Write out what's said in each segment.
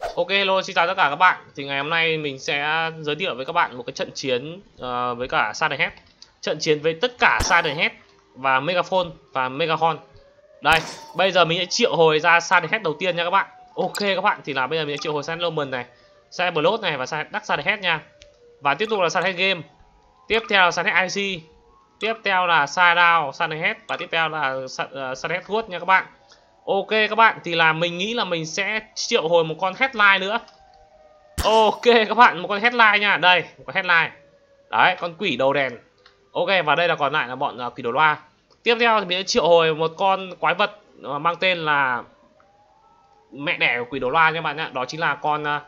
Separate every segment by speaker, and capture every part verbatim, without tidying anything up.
Speaker 1: Ok, hello, xin chào tất cả các bạn. Thì ngày hôm nay mình sẽ giới thiệu với các bạn một cái trận chiến uh, với cả Sadehead. Trận chiến với tất cả Sadehead và Megaphone và Megahorn. Đây, bây giờ mình sẽ triệu hồi ra Sadehead đầu tiên nha các bạn. Ok các bạn, thì là bây giờ mình sẽ triệu hồi Sadehead Loman này, Sadehead Blood này và Dark Sadehead nha. Và tiếp tục là Sadehead Game. Tiếp theo là Sadehead i xê. Tiếp theo là Sideout Sadehead và tiếp theo là Sadehead Gold nha các bạn. Ok các bạn, thì là mình nghĩ là mình sẽ triệu hồi một con headline nữa. Ok các bạn, một con headline nha. Đây, một con headline. Đấy, con quỷ đầu đèn. Ok, và đây là còn lại là bọn uh, quỷ đầu loa. Tiếp theo thì mình sẽ triệu hồi một con quái vật uh, mang tên là mẹ đẻ của quỷ đầu loa nha các bạn nhé. Đó chính là con uh,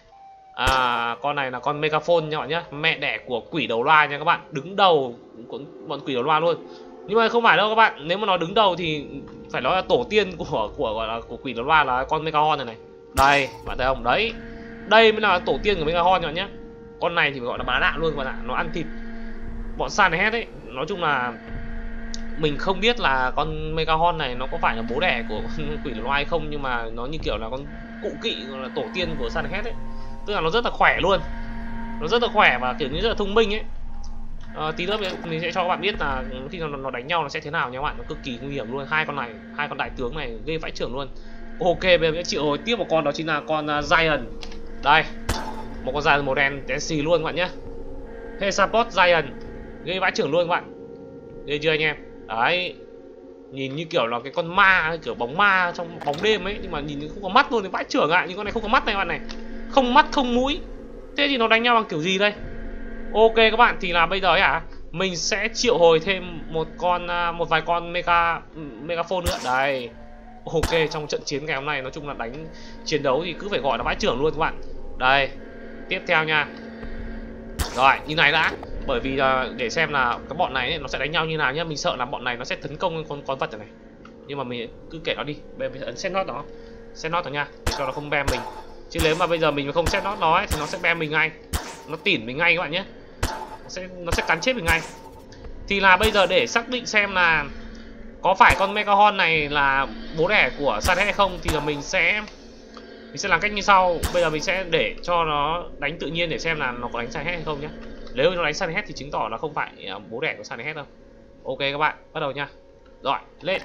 Speaker 1: à, con này là con Megaphone nha các bạn nhé. Mẹ đẻ của quỷ đầu loa nha các bạn. Đứng đầu bọn quỷ đầu loa luôn. Nhưng mà không phải đâu các bạn, nếu mà nó đứng đầu thì phải nói là tổ tiên của của gọi là của quỷ đầu loa là con Megahorn này này. Đây, bạn thấy không? Đấy. Đây mới là tổ tiên của Megahorn các bạn nhé. Con này thì gọi là bá đạo luôn các bạn ạ, nó ăn thịt. Bọn Sadehead ấy, nói chung là mình không biết là con Megahorn này nó có phải là bố đẻ của con quỷ đầu loa hay không, nhưng mà nó như kiểu là con cụ kỵ, gọi là tổ tiên của Sadehead ấy. Tức là nó rất là khỏe luôn. Nó rất là khỏe và kiểu như rất là thông minh ấy. À, tí nữa mình sẽ cho các bạn biết là khi nó, nó đánh nhau nó sẽ thế nào nha các bạn. Nó cực kỳ nguy hiểm luôn. Hai con này, hai con đại tướng này ghê vãi trưởng luôn. Ok, bây giờ mình sẽ triệu hồi tiếp một con, đó chính là con uh, Giant. Đây, một con Giant màu đen đen xì luôn các bạn nhé. Hexapod Giant, ghê vãi trưởng luôn các bạn. Ghê chưa anh em? Đấy, nhìn như kiểu là cái con ma, kiểu bóng ma trong bóng đêm ấy, nhưng mà nhìn không có mắt luôn thì vãi trưởng ạ. Nhưng con này không có mắt này các bạn này, không mắt không mũi. Thế thì nó đánh nhau bằng kiểu gì đây? Ok các bạn, thì là bây giờ ấy à, mình sẽ triệu hồi thêm một con một vài con mega Megaphone nữa. Đây. Ok, trong trận chiến ngày hôm nay nói chung là đánh chiến đấu thì cứ phải gọi là vãi trưởng luôn các bạn. Đây. Tiếp theo nha. Rồi, như này đã. Bởi vì uh, để xem là cái bọn này ấy, nó sẽ đánh nhau như nào nhá. Mình sợ là bọn này nó sẽ tấn công con con vật này. Nhưng mà mình cứ kể nó đi. Bây giờ mình sẽ ấn set nốt đó. Set nốt đó nha, để cho nó không bem mình. Chứ nếu mà bây giờ mình không set nốt đó ấy, thì nó sẽ bem mình ngay. Nó tỉn mình ngay các bạn nhé. Nó sẽ, nó sẽ cắn chết mình ngay. Thì là bây giờ để xác định xem là có phải con Megahorn này là bố đẻ của Sadehead hay không, thì là mình sẽ mình sẽ làm cách như sau. Bây giờ mình sẽ để cho nó đánh tự nhiên để xem là nó có đánh Sadehead hay không nhé. Nếu nó đánh Sadehead thì chứng tỏ là không phải bố đẻ của Sadehead đâu. Ok các bạn, bắt đầu nha. Rồi, lên.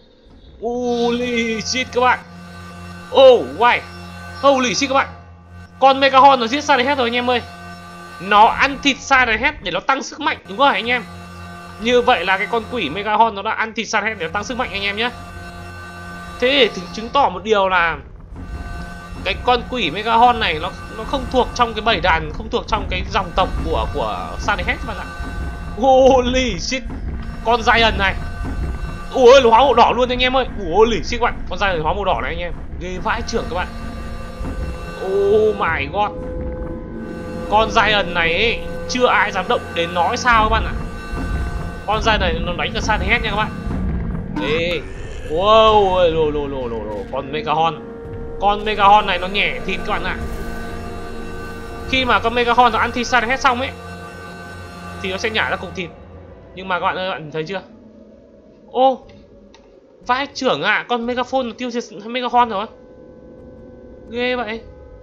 Speaker 1: Holy shit các bạn. Oh, why? Holy shit các bạn. Con Megahorn nó giết Sadehead rồi anh em ơi. Nó ăn thịt Sadehead để nó tăng sức mạnh, đúng rồi anh em. Như vậy là cái con quỷ Megahorn nó đã ăn thịt Sadehead để nó tăng sức mạnh anh em nhé. Thế thì chứng tỏ một điều là cái con quỷ Megahorn này nó nó không thuộc trong cái bầy đàn, không thuộc trong cái dòng tộc của của Sadehead các bạn ạ. Holy shit. Con Giant này. Ui, nó hóa màu đỏ luôn anh em ơi. Holy shit các bạn. Con Giant hóa màu đỏ này anh em. Ghê vãi trưởng các bạn. Oh my god. Con Giant này ấy, chưa ai dám động đến nói sao các bạn ạ. Con Giant này nó đánh cả Sadehead nha các bạn. Ê. Wow, lồ lồ lồ lồ lồ. Con Megahorn. Con Megahorn này nó nhẹ thịt các bạn ạ. Khi mà con Megahorn nó ăn thịt Sadehead xong ấy thì nó sẽ nhả ra cục thịt. Nhưng mà các bạn ơi, các bạn thấy chưa? Ô, vãi trưởng ạ, à, con Megaphone nó tiêu diệt Megahorn rồi. Ghê vậy.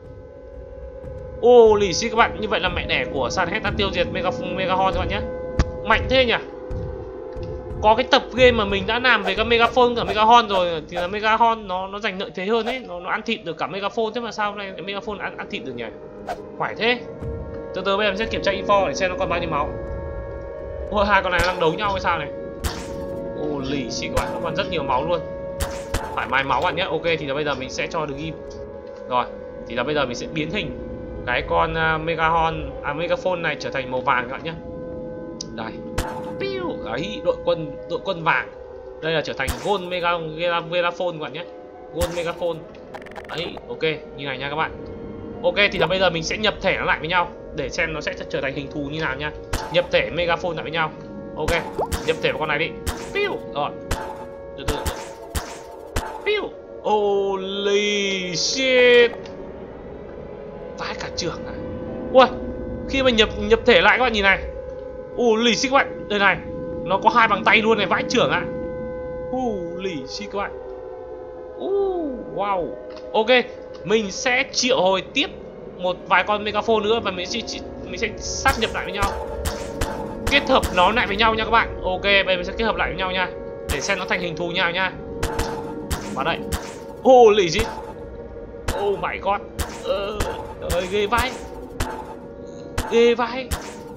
Speaker 1: Ô lì xì các bạn, như vậy là mẹ đẻ của Sadehead đã tiêu diệt Megahorn các bạn nhé. Mạnh thế nhỉ. Có cái tập game mà mình đã làm về các Megaphone cả Megahorn rồi, thì là Megahorn nó nó giành lợi thế hơn ấy, nó nó ăn thịt được cả Megaphone, thế mà sao này Megaphone ăn ăn thịt được nhỉ? Phải thế. Từ từ bây giờ mình sẽ kiểm tra info để xem nó còn bao nhiêu máu. Ôi, hai con này đang đấu nhau hay sao này? Ô lì xì các bạn, nó còn rất nhiều máu luôn. Phải mai máu bạn nhé. Ok, thì là bây giờ mình sẽ cho được ghim. Rồi, thì là bây giờ mình sẽ biến hình cái con uh, Megahorn à Megaphone này trở thành màu vàng các bạn nhé. Đây. Đấy, đội quân đội quân vàng. Đây là trở thành Gold Mega Megaphone các bạn nhé. Gold Megaphone. Đấy, ok, như này nha các bạn. Ok, thì là bây giờ mình sẽ nhập thể nó lại với nhau để xem nó sẽ trở thành hình thù như nào nha. Nhập thể Megaphone lại với nhau. Ok, nhập thể vào con này đi. Piu. Rồi. Từ từ. Piu. Holy shit. Vãi cả trưởng à. Ui, khi mà nhập nhập thể lại các bạn nhìn này. Holy shit các bạn, đây này, nó có hai bàn tay luôn này, vãi trưởng ạ. Holy shit các bạn. Uh, wow. Ok, Mình sẽ triệu hồi tiếp một vài con megaphone nữa và mình sẽ mình sẽ sát nhập lại với nhau, kết hợp nó lại với nhau nha các bạn. Ok, bây giờ mình sẽ kết hợp lại với nhau nha, để xem nó thành hình thù nhau nha. Vào đây. Holy shit. Oh my god. Ờ, ơi ghê vai. Ghê vai.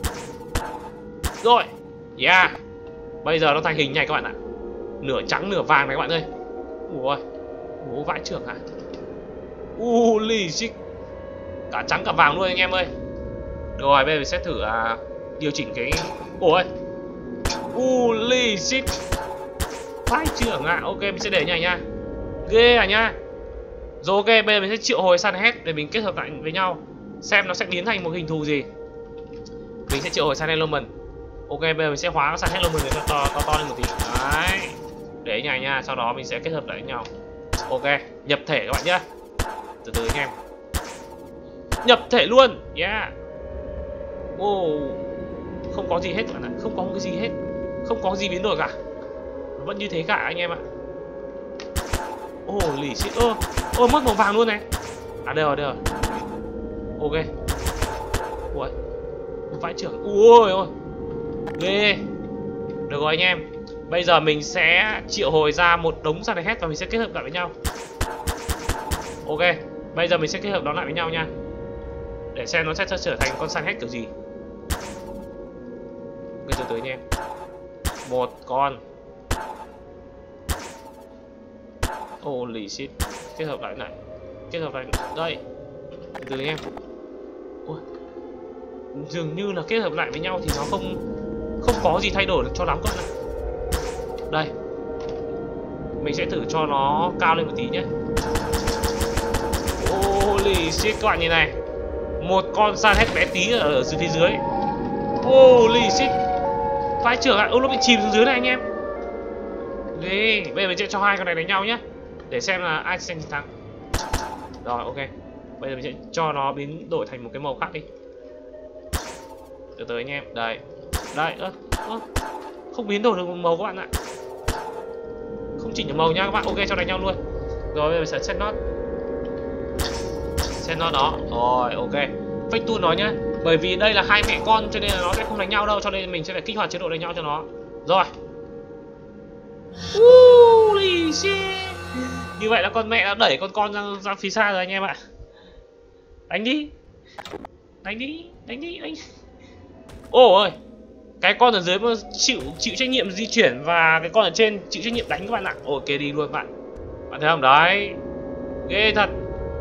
Speaker 1: Rồi. Yeah. Bây giờ nó thành hình này các bạn ạ. Nửa trắng nửa vàng này các bạn ơi. Ui, bố vãi trưởng hả? Holy shit. Cả trắng cả vàng luôn anh em ơi. Rồi bây giờ mình sẽ thử à, điều chỉnh cái. Ôi. Holy shit. Vãi trưởng ạ. Ok, mình sẽ để như này nha. Ghê à nha. Rồi ok, bây giờ mình sẽ triệu hồi Sunhead để mình kết hợp lại với nhau, xem nó sẽ biến thành một hình thù gì. Mình sẽ triệu hồi Sunhead Lomond. Ok, bây giờ mình sẽ hóa Sunhead Lomond để cho to, to to lên một tí. Đấy. Để như này nha, sau đó mình sẽ kết hợp lại với nhau. Ok, nhập thể các bạn nhé. Từ từ anh em. Nhập thể luôn. Yeah. Oh. Không có gì hết các bạn ạ. Không có cái gì hết. Không có gì biến đổi cả. Nó vẫn như thế cả anh em ạ. Holy shit. Ơ, ơ mất màu vàng luôn này. À đây rồi, đây rồi. Ok. Ui. Vãi trưởng. Ui ôi. Ghê. Được rồi anh em. Bây giờ mình sẽ triệu hồi ra một đống Sunhead và mình sẽ kết hợp lại với nhau. Ok. Bây giờ mình sẽ kết hợp nó lại với nhau nha, để xem nó sẽ trở thành con Sunhead kiểu gì. Bây giờ tới anh em. Một con. Holy shit. Kết hợp lại này. Kết hợp lại. Đây. Từ anh em. Ui. Dường như là kết hợp lại với nhau thì nó không Không có gì thay đổi được cho lắm các bạn ạ. Đây. Mình sẽ thử cho nó cao lên một tí nhé. Holy shit các bạn nhìn này. Một con Sunhead bé tí ở dưới phía dưới. Holy shit. Vãi trưởng ạ. Ô nó bị chìm xuống dưới này anh em. Ghê. Bây giờ mình sẽ cho hai con này đánh nhau nhé, để xem là ai sẽ thắng. Rồi ok. Bây giờ mình sẽ cho nó biến đổi thành một cái màu khác đi. Từ từ anh em. Đây. Đây. Ơ, ơ. Không biến đổi được một màu các bạn ạ. Không chỉnh được màu nha các bạn. Ok, cho đánh nhau luôn. Rồi bây giờ mình sẽ set nốt. Set nốt đó. Rồi ok. Fake tool nó nhá. Bởi vì đây là hai mẹ con cho nên là nó sẽ không đánh nhau đâu, cho nên mình sẽ phải kích hoạt chế độ đánh nhau cho nó. Rồi. Holy shit. Như vậy là con mẹ đã đẩy con con ra, ra phía xa rồi anh em ạ. Đánh đi. Đánh đi. Đánh đi. Đánh. Ồ ơi. Cái con ở dưới chịu chịu trách nhiệm di chuyển và cái con ở trên chịu trách nhiệm đánh các bạn ạ. Ok đi luôn bạn. Bạn thấy không? Đấy. Ghê thật.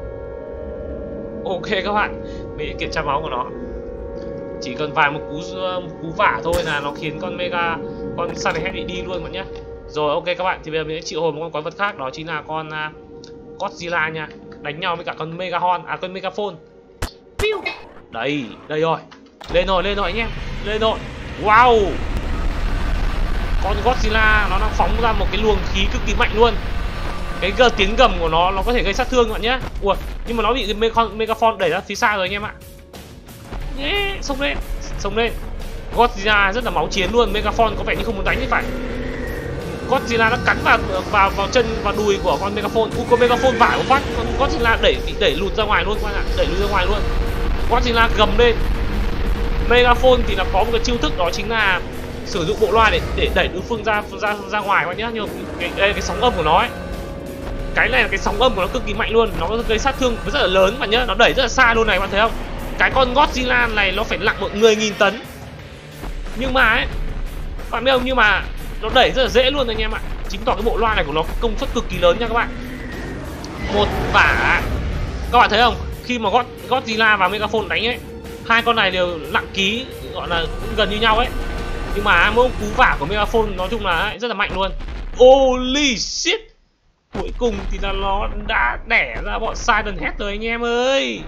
Speaker 1: Ok các bạn. Mình sẽ kiểm tra máu của nó. Chỉ cần vài một cú một cú vả thôi là nó khiến con mega con Sunhead bị đi luôn bạn nhé. Rồi ok các bạn, thì bây giờ mình sẽ triệu hồi một con quái vật khác, đó chính là con uh, Godzilla nha, đánh nhau với cả con Megahorn, à con Megaphone. Đây, đây rồi. Lên rồi, lên rồi anh em. Lên rồi. Wow. Con Godzilla nó đang phóng ra một cái luồng khí cực kỳ mạnh luôn. Cái gờ tiếng gầm của nó nó có thể gây sát thương các bạn nhé. Ủa, nhưng mà nó bị cái Megaphone đẩy ra phía xa rồi anh em ạ. Yeah, xông lên, xông lên. Godzilla rất là máu chiến luôn, Megaphone có vẻ như không muốn đánh thì phải. Godzilla nó cắn vào vào vào chân vào đùi của con Megaphone. U con Megaphone vải một phát, con Godzilla đẩy bị đẩy lùi ra ngoài luôn các bạn ạ, đẩy lùi ra ngoài luôn. Godzilla gầm lên. Megaphone thì là có một cái chiêu thức, đó chính là sử dụng bộ loa để để đẩy đối phương ra ra ra ngoài các bạn nhá. Nhưng mà cái đây cái sóng âm của nó ấy, cái này là cái sóng âm của nó cực kỳ mạnh luôn, nó gây sát thương rất là lớn bạn nhá, nó đẩy rất là xa luôn này, bạn thấy không? Cái con Godzilla này nó phải nặng một mười nghìn tấn, nhưng mà ấy, bạn biết không, nhưng mà nó đẩy rất là dễ luôn anh em ạ. Chứng tỏ cái bộ loa này của nó công suất cực kỳ lớn nha các bạn. Một vả, các bạn thấy không? Khi mà God, Godzilla và Megaphone đánh ấy, hai con này đều nặng ký, gọi là cũng gần như nhau ấy. Nhưng mà mỗi cú vả của Megaphone nói chung là ấy, rất là mạnh luôn. Holy shit. Cuối cùng thì là nó đã đẻ ra bọn Sunhead rồi anh em ơi.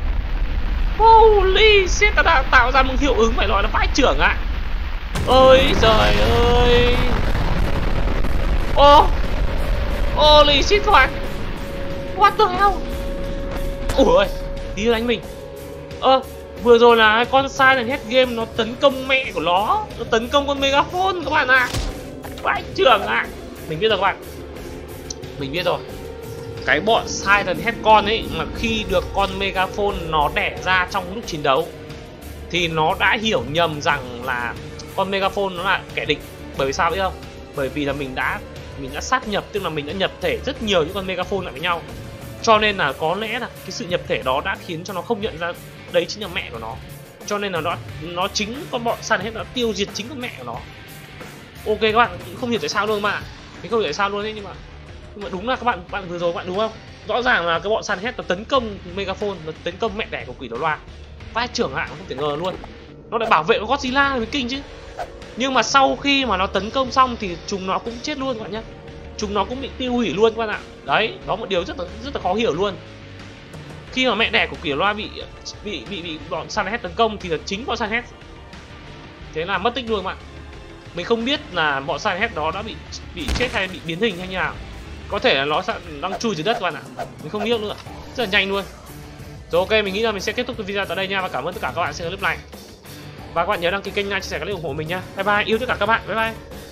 Speaker 1: Holy shit, nó đã tạo ra một hiệu ứng phải nói là vãi trưởng ạ. Ôi trời ơi. Ô, holy shit các bạn. What the hell. Ủa ơi, tí nữa đánh mình. Ơ, à, vừa rồi là con Sunhead game nó tấn công mẹ của nó, nó tấn công con Megaphone các bạn ạ. À. Vãi trưởng ạ. À. Mình biết rồi các bạn. Mình biết rồi. cái bọn Siren Head con ấy mà khi được con Megaphone nó đẻ ra trong lúc chiến đấu thì nó đã hiểu nhầm rằng là con Megaphone nó là kẻ địch. Bởi vì sao biết không? Bởi vì là mình đã mình đã sát nhập, tức là mình đã nhập thể rất nhiều những con Megaphone lại với nhau. Cho nên là có lẽ là cái sự nhập thể đó đã khiến cho nó không nhận ra đấy chính là mẹ của nó. Cho nên là nó nó chính con bọn Siren Head đã tiêu diệt chính con mẹ của nó. Ok các bạn, không hiểu tại sao luôn mà. Mình không hiểu tại sao luôn đấy, nhưng mà nhưng mà đúng là các bạn bạn vừa rồi các bạn đúng không? Rõ ràng là cái bọn Siren Head nó tấn công Megaphone, nó tấn công mẹ đẻ của quỷ đấu loa. Vai trưởng hạng không thể ngờ luôn. Nó lại bảo vệ con Godzilla mới kinh chứ. Nhưng mà sau khi mà nó tấn công xong thì chúng nó cũng chết luôn các bạn nhé. Chúng nó cũng bị tiêu hủy luôn các bạn ạ. Đấy, đó một điều rất là rất là khó hiểu luôn. Khi mà mẹ đẻ của quỷ đấu loa bị bị bị bị bọn Siren Head tấn công thì là chính bọn Siren Head. Thế là mất tích luôn các bạn. Mình không biết là bọn Siren Head đó đã bị bị chết hay bị biến hình hay như nào. Có thể là nó đang chui dưới đất các bạn ạ. Mình không biết nữa. Rất là nhanh luôn. Rồi ok, mình nghĩ là mình sẽ kết thúc cái video tại đây nha. Và cảm ơn tất cả các bạn xem clip này. Và các bạn nhớ đăng ký kênh, like, chia sẻ các clip ủng hộ mình nha. Bye bye, yêu tất cả các bạn. Bye bye.